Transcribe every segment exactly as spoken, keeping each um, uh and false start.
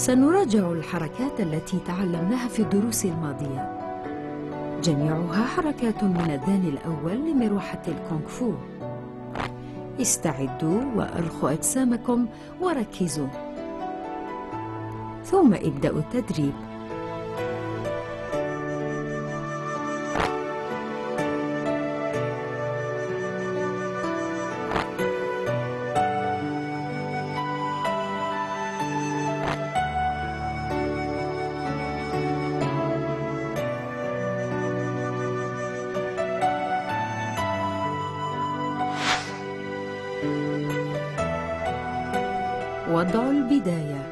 سنراجع الحركات التي تعلمناها في الدروس الماضية. جميعها حركات من الدان الأول لمروحة الكونغ فو. استعدوا وأرخوا أجسامكم وركزوا، ثم ابدأوا التدريب. وضع البداية.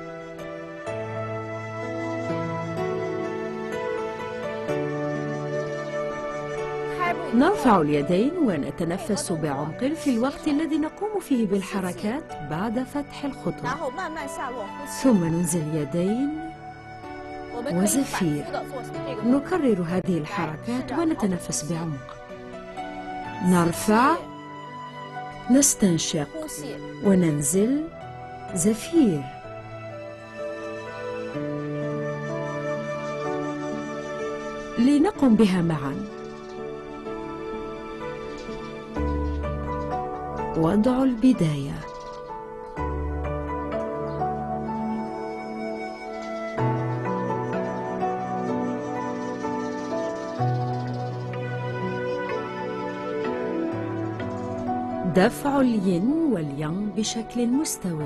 نرفع اليدين ونتنفس بعمق في الوقت الذي نقوم فيه بالحركات بعد فتح الخطوة، ثم ننزل اليدين وزفير. نكرر هذه الحركات ونتنفس بعمق. نرفع، نستنشق وننزل، زفير. لنقم بها معا. وضع البداية. دفع الين واليانغ بشكل مستو.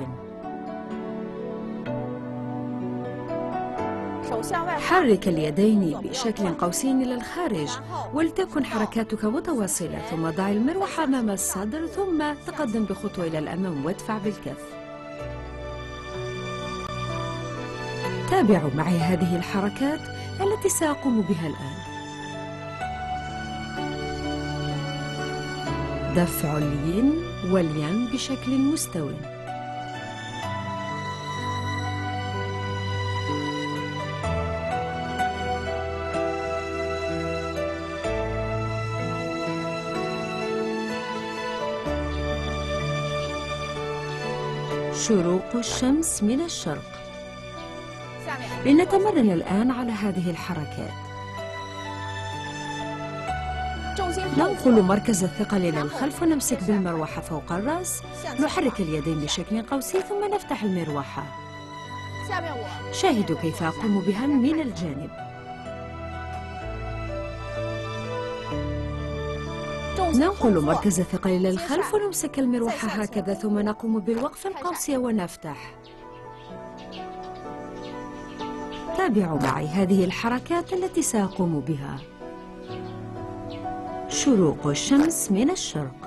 حرك اليدين بشكل قوسي إلى الخارج، ولتكن حركاتك متواصلة. ثم ضع المروحة أمام الصدر، ثم تقدم بخطوة إلى الأمام وادفع بالكف. تابعوا معي هذه الحركات التي سأقوم بها الآن. دفع الين واليان بشكل مستو. شروق الشمس من الشرق. لنتمرن الآن على هذه الحركات. ننقل مركز الثقل إلى الخلف ونمسك بالمروحة فوق الرأس. نحرك اليدين بشكل قوسي ثم نفتح المروحة. شاهدوا كيف أقوم بها من الجانب. ننقل مركز الثقل إلى الخلف ونمسك المروحة هكذا، ثم نقوم بالوقفة القوسية ونفتح. تابعوا معي هذه الحركات التي سأقوم بها. شروق الشمس من الشرق.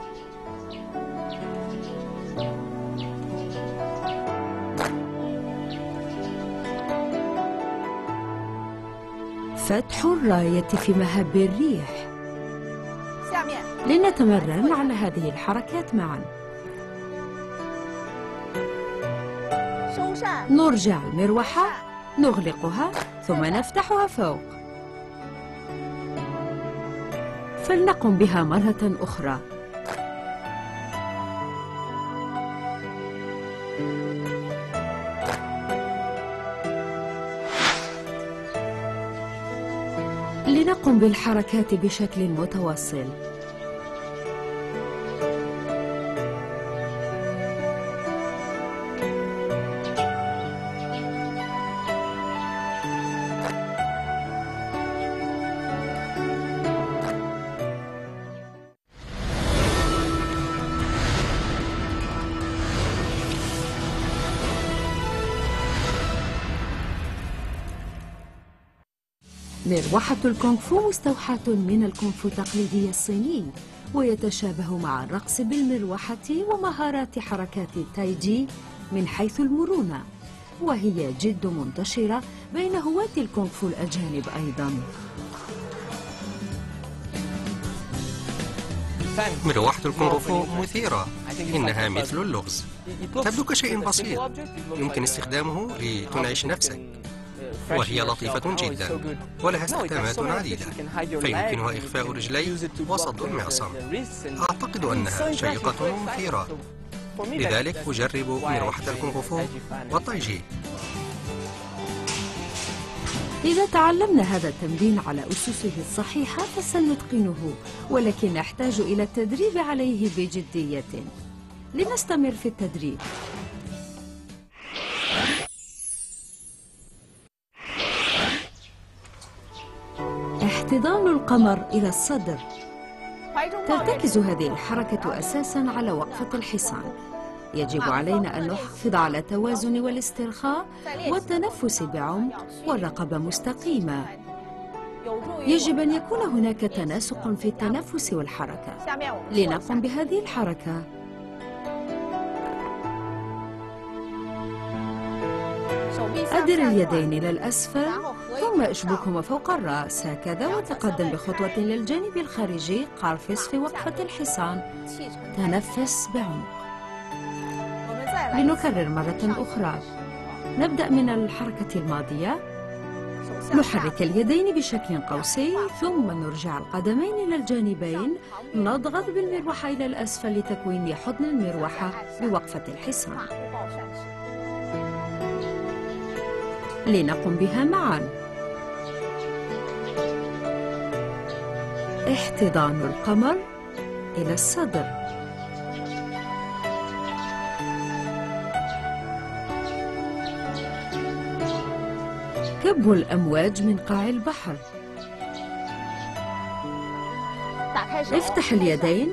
فتح الراية في مهب الريح. لنتمرن على هذه الحركات معا. نرجع المروحة، نغلقها ثم نفتحها فوق. فلنقم بها مرة أخرى. لنقم بالحركات بشكل متواصل. مروحة الكونغ فو مستوحاة من الكونغ فو التقليدي الصيني، ويتشابه مع الرقص بالمروحة ومهارات حركات التاي جي من حيث المرونة، وهي جد منتشرة بين هواة الكونغ فو الأجانب أيضا. مروحة الكونغ فو مثيرة، إنها مثل اللغز، تبدو كشيء بسيط يمكن استخدامه لتنعش نفسك، وهي لطيفة جدا ولها استخدامات عديدة، فيمكنها إخفاء رجلي وصد المعصم. أعتقد أنها شيقة ومثيرة، لذلك أجرب مروحة الكونغ فو والتاي جي. إذا تعلمنا هذا التمرين على أسسه الصحيحة فسنتقنه، ولكن نحتاج إلى التدريب عليه بجدية. لنستمر في التدريب. احتضان القمر إلى الصدر. ترتكز هذه الحركة أساساً على وقفة الحصان. يجب علينا أن نحافظ على التوازن والاسترخاء والتنفس بعمق والرقبة مستقيمة. يجب أن يكون هناك تناسق في التنفس والحركة. لنقم بهذه الحركة. أدر اليدين إلى الأسفل ثم اشبكهما فوق الرأس هكذا، وتقدم بخطوة للجانب الخارجي. قرفص في وقفة الحصان. تنفس بعمق. لنكرر مرة أخرى. نبدأ من الحركة الماضية. نحرك اليدين بشكل قوسي ثم نرجع القدمين إلى الجانبين. نضغط بالمروحة إلى الأسفل لتكوين حضن المروحة بوقفة الحصان. لنقم بها معا. احتضان القمر إلى الصدر. كب الأمواج من قاع البحر. افتح اليدين.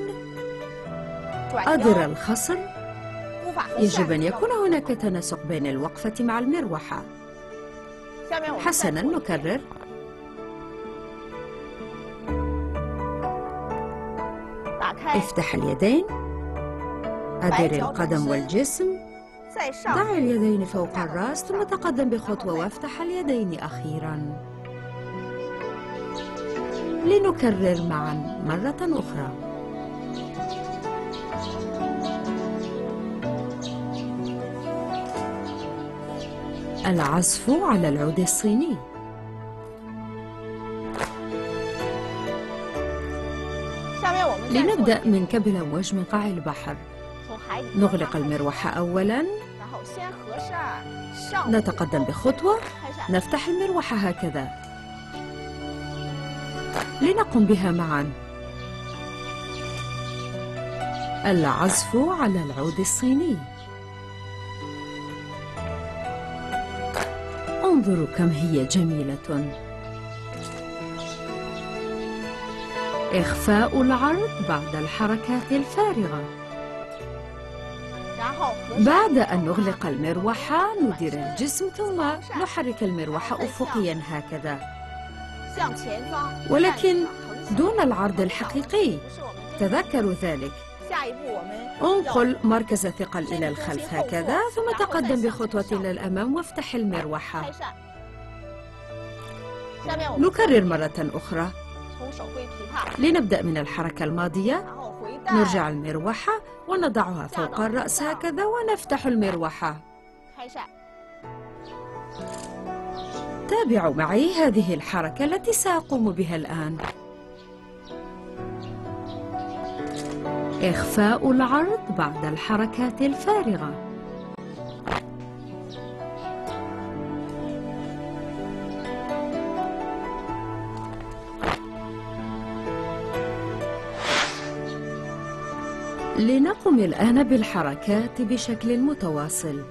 أدر الخصر. يجب أن يكون هناك تناسق بين الوقفة مع المروحة. حسناً، نكرر. افتح اليدين. أدر القدم والجسم. ضع اليدين فوق الرأس ثم تقدم بخطوة وافتح اليدين أخيراً. لنكرر معاً مرة أخرى. العزف على العود الصيني. لنبدأ من كب الأمواج من قاع البحر. نغلق المروحة أولاً. نتقدم بخطوة. نفتح المروحة هكذا. لنقم بها معاً. العزف على العود الصيني. انظروا كم هي جميلة. إخفاء العرض بعد الحركات الفارغة. بعد أن نغلق المروحة ندير الجسم ثم نحرك المروحة أفقيا هكذا، ولكن دون العرض الحقيقي. تذكروا ذلك. انقل مركز الثقل إلى الخلف هكذا ثم تقدم بخطوة إلى الأمام وافتح المروحة. نكرر مرة أخرى. لنبدأ من الحركة الماضية. نرجع المروحة ونضعها فوق الرأس هكذا ونفتح المروحة. تابعوا معي هذه الحركة التي سأقوم بها الآن. إخفاء العرض بعد الحركات الفارغة. لنقم الآن بالحركات بشكل متواصل.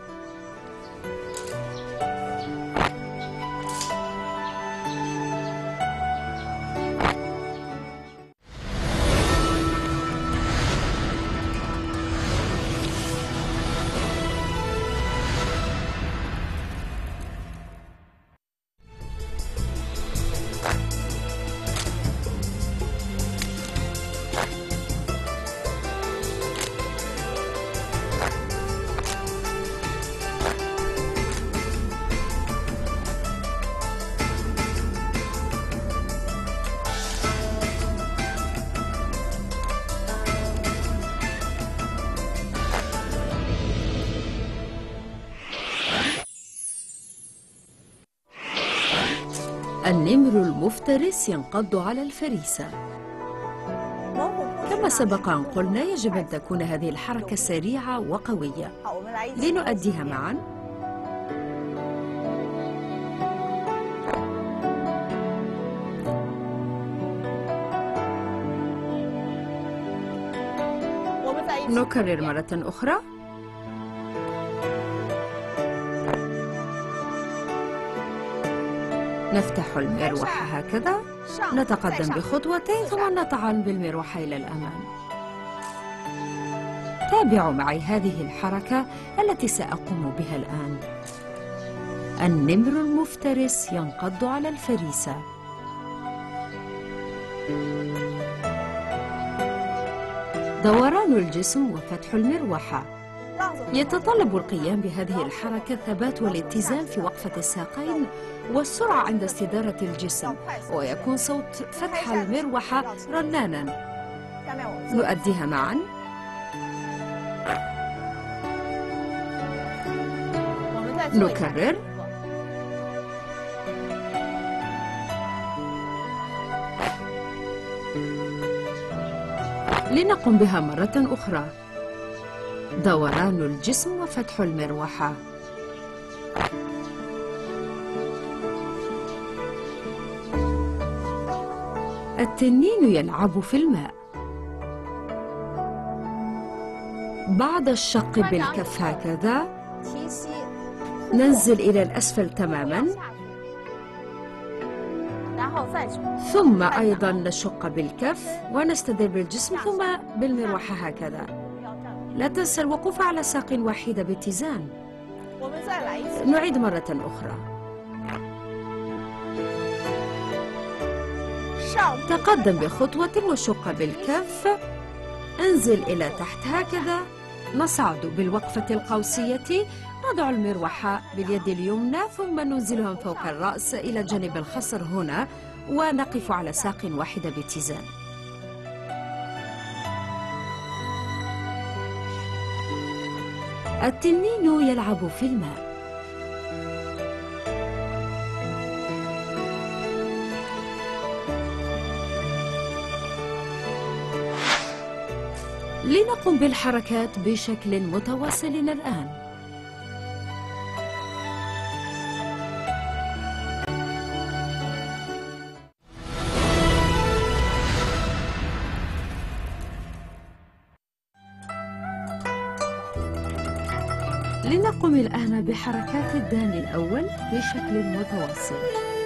النمر المفترس ينقض على الفريسة. كما سبق أن قلنا يجب أن تكون هذه الحركة سريعة وقوية. لنؤديها معا. نكرر مرة أخرى. نفتح المروحة هكذا، نتقدم بخطوتين ثم نطعن بالمروحة إلى الأمام. تابعوا معي هذه الحركة التي سأقوم بها الآن. النمر المفترس ينقض على الفريسة. دوران الجسم وفتح المروحة. يتطلب القيام بهذه الحركة الثبات والاتزان في وقفة الساقين والسرعة عند استدارة الجسم، ويكون صوت فتح المروحة رنانا. نؤديها معا. نكرر. لنقم بها مرة أخرى. دوران الجسم وفتح المروحة. التنين يلعب في الماء. بعد الشق بالكف هكذا ننزل إلى الأسفل تماما، ثم أيضا نشق بالكف ونستدير بالجسم ثم بالمروحة هكذا. لا تنسى الوقوف على ساق واحدة باتزان. نعيد مرة أخرى. تقدم بخطوة وشق بالكف، انزل إلى تحت هكذا، نصعد بالوقفة القوسية، نضع المروحة باليد اليمنى ثم ننزلها من فوق الرأس إلى جانب الخصر هنا، ونقف على ساق واحدة باتزان. التنين يلعب في الماء. لنقم بالحركات بشكل متواصل الآن. لنقم الآن بحركات الدان الأول بشكل متواصل.